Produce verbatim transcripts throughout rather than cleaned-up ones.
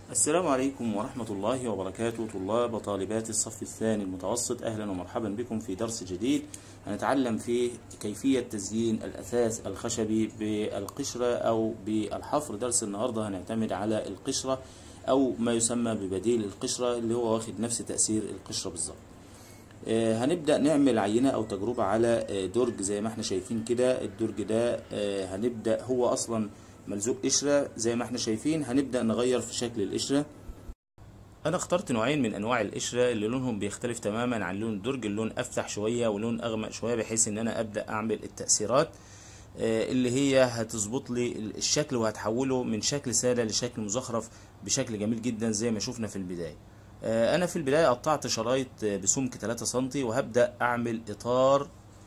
السلام عليكم ورحمة الله وبركاته، طلاب وطالبات الصف الثاني المتوسط، أهلا ومرحبا بكم في درس جديد هنتعلم فيه كيفية تزيين الأثاث الخشبي بالقشرة أو بالحفر. درس النهاردة هنعتمد على القشرة أو ما يسمى ببديل القشرة اللي هو واخد نفس تأثير القشرة بالظبط. آه هنبدأ نعمل عينة أو تجربة على آه درج زي ما احنا شايفين كده. الدرج ده آه هنبدأ، هو أصلا ملزوق قشرة زي ما احنا شايفين. هنبدأ نغير في شكل القشرة. انا اخترت نوعين من انواع القشرة اللي لونهم بيختلف تماما عن لون الدرج، اللون افتح شوية ولون اغمق شوية، بحيث ان انا ابدأ اعمل التأثيرات اللي هي هتظبط لي الشكل وهتحوله من شكل سادة لشكل مزخرف بشكل جميل جدا زي ما شفنا في البداية. انا في البداية قطعت شرايط بسمك ثلاثة سنتي وهبدأ اعمل اطار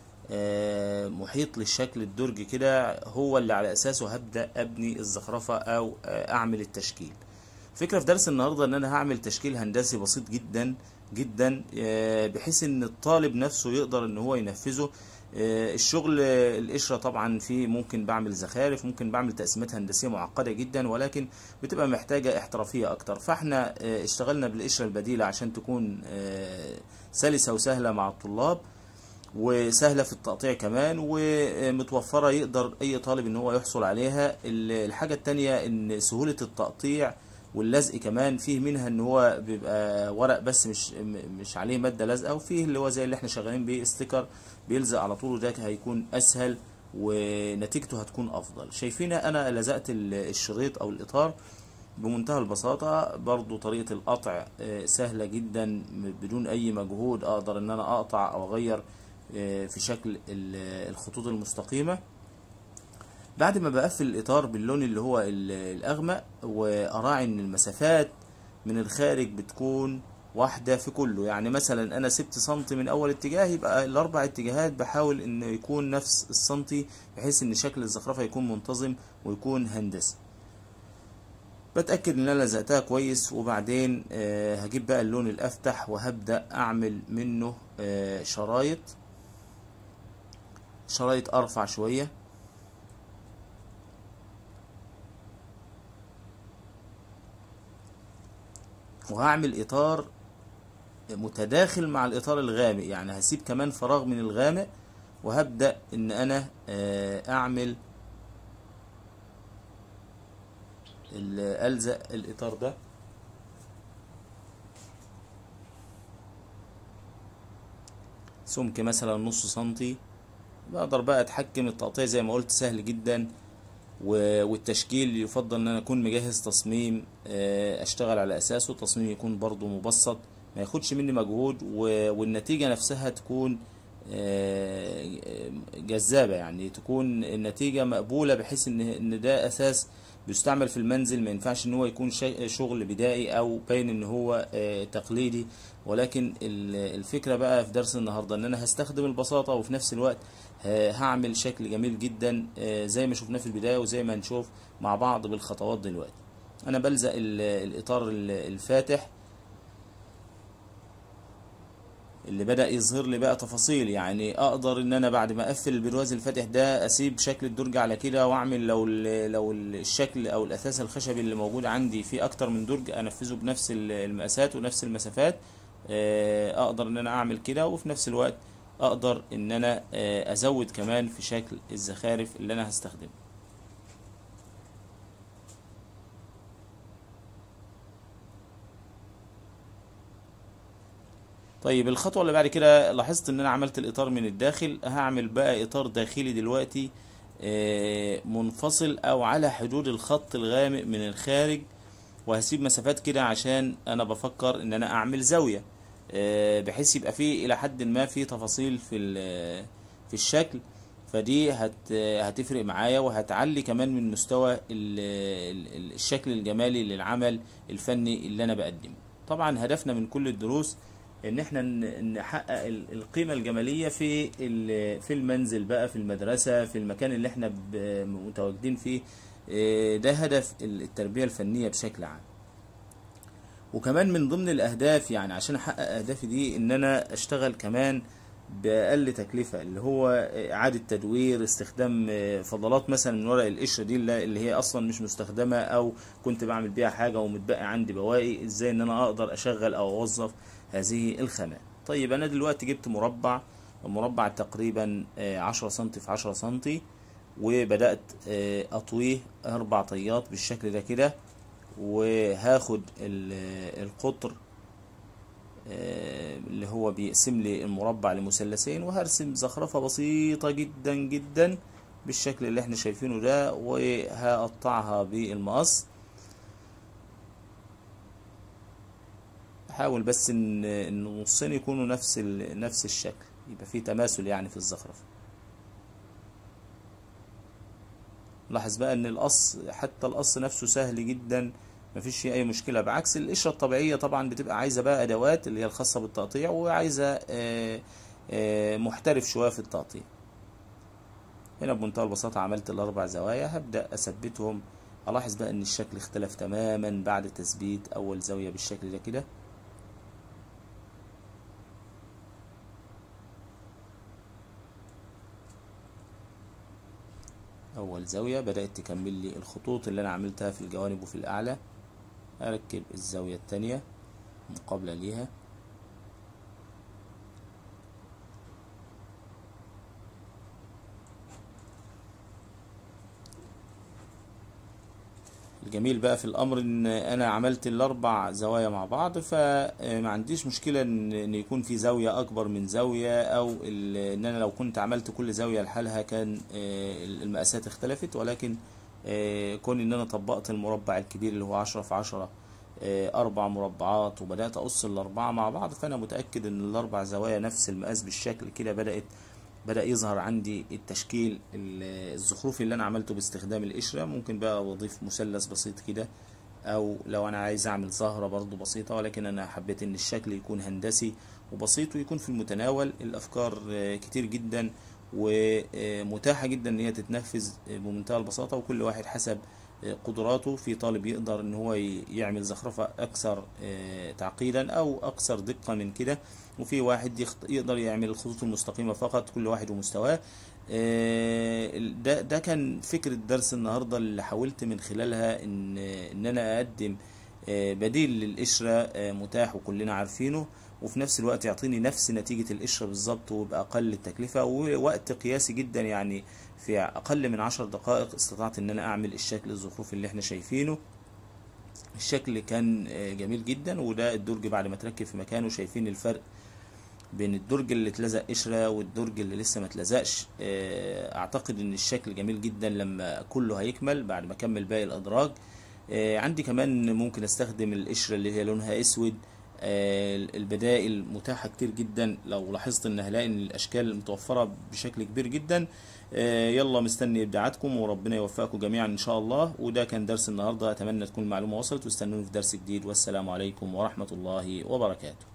محيط للشكل الدرج كده، هو اللي على اساسه هبدأ ابني الزخرفة او اعمل التشكيل. فكرة في درس النهاردة ان انا هعمل تشكيل هندسي بسيط جدا جدا، بحيث ان الطالب نفسه يقدر ان هو ينفذه. الشغل القشرة طبعا فيه ممكن بعمل زخارف، ممكن بعمل تقسيمات هندسية معقدة جدا، ولكن بتبقى محتاجة احترافية اكتر. فاحنا اشتغلنا بالقشرة البديلة عشان تكون سلسة وسهلة مع الطلاب، وسهلة في التقطيع كمان، ومتوفرة يقدر اي طالب ان هو يحصل عليها. الحاجة التانية ان سهولة التقطيع واللزق كمان، فيه منها ان هو بيبقى ورق بس مش مش عليه ماده لازقه، وفيه اللي هو زي اللي احنا شغالين بيه استيكر بيلزق على طول، وده هيكون اسهل ونتيجته هتكون افضل. شايفين انا لزقت الشريط او الاطار بمنتهى البساطه. برضو طريقه القطع سهله جدا بدون اي مجهود، اقدر ان انا اقطع او اغير في شكل الخطوط المستقيمه. بعد ما بقفل الاطار باللون اللي هو الاغمق، واراعي ان المسافات من الخارج بتكون واحدة في كله. يعني مثلا انا سبت سنتي من اول اتجاه، يبقى الاربع اتجاهات بحاول ان يكون نفس السنتي، بحيث ان شكل الزخرفة يكون منتظم ويكون هندسي. بتأكد ان انا لزقتها كويس، وبعدين آه هجيب بقى اللون الافتح وهبدأ اعمل منه آه شرايط شرايط ارفع شوية، وهعمل اطار متداخل مع الاطار الغامق. يعني هسيب كمان فراغ من الغامق، وهبدأ ان انا اعمل الزق الاطار ده سمك مثلا نص سنتي. بقدر بقى اتحكم التقطيع زي ما قلت سهل جدا، والتشكيل يفضل ان انا اكون مجهز تصميم اشتغل على اساسه، تصميم يكون برضو مبسط ما ياخدش مني مجهود، والنتيجة نفسها تكون جذابة، يعني تكون النتيجة مقبولة، بحيث ان ان ده اساس بيستعمل في المنزل. ما ينفعش ان هو يكون شغل بدائي او باين ان هو تقليدي. ولكن الفكرة بقى في درس النهاردة ان انا هستخدم البساطة، وفي نفس الوقت هعمل شكل جميل جدا زي ما شفناه في البداية، وزي ما هنشوف مع بعض بالخطوات دلوقتي. انا بلزق الاطار الفاتح اللي بدأ يظهر لي بقى تفاصيل. يعني اقدر ان انا بعد ما اقفل البرواز الفاتح ده اسيب شكل الدرج على كده، واعمل لو لو الشكل او الاثاث الخشبي اللي موجود عندي فيه اكتر من درج انفذه بنفس المقاسات ونفس المسافات. اقدر ان انا اعمل كده، وفي نفس الوقت اقدر ان انا ازود كمان في شكل الزخارف اللي انا هستخدمه. طيب الخطوة اللي بعد كده، لاحظت ان انا عملت الاطار من الداخل. هعمل بقى اطار داخلي دلوقتي منفصل او على حدود الخط الغامق من الخارج، وهسيب مسافات كده عشان انا بفكر ان انا اعمل زاوية، بحيث يبقى فيه الى حد ما في تفاصيل في في الشكل. فدي هت هتفرق معايا، وهتعلي كمان من مستوى الشكل الجمالي للعمل الفني اللي انا بقدمه. طبعا هدفنا من كل الدروس ان احنا نحقق القيمة الجمالية في في المنزل بقى، في المدرسة، في المكان اللي احنا متواجدين فيه. ده هدف التربية الفنية بشكل عام. وكمان من ضمن الاهداف، يعني عشان احقق اهدافي دي، ان انا اشتغل كمان بأقل تكلفة، اللي هو إعادة تدوير، استخدام فضلات مثلا من ورق القشرة دي اللي هي أصلا مش مستخدمة، أو كنت بعمل بيها حاجة ومتبقى عندي بواقي، إزاي إن أنا أقدر أشغل أو أوظف هذه الخامات. طيب أنا دلوقتي جبت مربع، مربع تقريبا عشرة سنتي في عشرة سنتي، وبدأت أطويه أربع طيات بالشكل ده كده، وهاخد القطر اللي هو بيقسم لي المربع لمثلثين، وهرسم زخرفة بسيطة جدا جدا بالشكل اللي احنا شايفينه ده، وهقطعها بالمقص. حاول بس ان النصين يكونوا نفس نفس الشكل، يبقى في تماثل يعني في الزخرفة. لاحظ بقى ان القص، حتى القص نفسه سهل جدا، مفيش فيه اي مشكله، بعكس القشره الطبيعيه طبعا بتبقى عايزه بقى ادوات اللي هي الخاصه بالتقطيع، وعايزه محترف شويه في التقطيع. هنا بمنتهى البساطه عملت الاربع زوايا، هبدا اثبتهم. الاحظ بقى ان الشكل اختلف تماما بعد تثبيت اول زاويه بالشكل ده كده. اول زاويه بدات تكمل لي الخطوط اللي انا عملتها في الجوانب وفي الاعلى. اركب الزاويه الثانيه مقابله ليها. الجميل بقى في الامر ان انا عملت الاربع زوايا مع بعض، فما عنديش مشكله ان يكون في زاويه اكبر من زاويه، او ان انا لو كنت عملت كل زاويه لحالها كان المقاسات اختلفت، ولكن كون ان انا طبقت المربع الكبير اللي هو عشرة في عشرة اربع مربعات، وبدات اقص الاربعه مع بعض، فانا متاكد ان الاربع زوايا نفس المقاس بالشكل كده. بدات بدأ يظهر عندي التشكيل الزخرفي اللي انا عملته باستخدام القشرة. ممكن بقى اضيف مثلث بسيط كده، او لو انا عايز اعمل زهرة برضو بسيطة، ولكن انا حبيت ان الشكل يكون هندسي وبسيط ويكون في المتناول. الافكار كتير جدا ومتاحة جدا ان هي تتنفذ بمنتهى البساطة، وكل واحد حسب قدراته. في طالب يقدر ان هو يعمل زخرفة اكثر تعقيدا او اكثر دقة من كده، وفي واحد يقدر يعمل الخطوط المستقيمة فقط، كل واحد ومستواه. ده ده كان فكرة درس النهاردة، اللي حاولت من خلالها ان ان انا اقدم بديل للقشرة متاح وكلنا عارفينه، وفي نفس الوقت يعطيني نفس نتيجة القشرة بالظبط وبأقل التكلفة ووقت قياسي جدا. يعني في أقل من عشر دقائق استطعت إن أنا أعمل الشكل الزخرفي اللي احنا شايفينه. الشكل كان جميل جدا، وده الدرج بعد ما تركب في مكانه. شايفين الفرق بين الدرج اللي اتلزق قشرة والدرج اللي لسه ما اتلزقش. أعتقد إن الشكل جميل جدا لما كله هيكمل بعد ما أكمل باقي الأدراج. عندي كمان ممكن أستخدم القشرة اللي هي لونها أسود. البدائل متاحة كتير جدا، لو لاحظت ان هلاقي ان الاشكال متوفرة بشكل كبير جدا. يلا مستني ابداعاتكم، وربنا يوفقكم جميعا ان شاء الله. وده كان درس النهاردة، اتمنى تكون المعلومة وصلت، واستنوني في درس جديد، والسلام عليكم ورحمة الله وبركاته.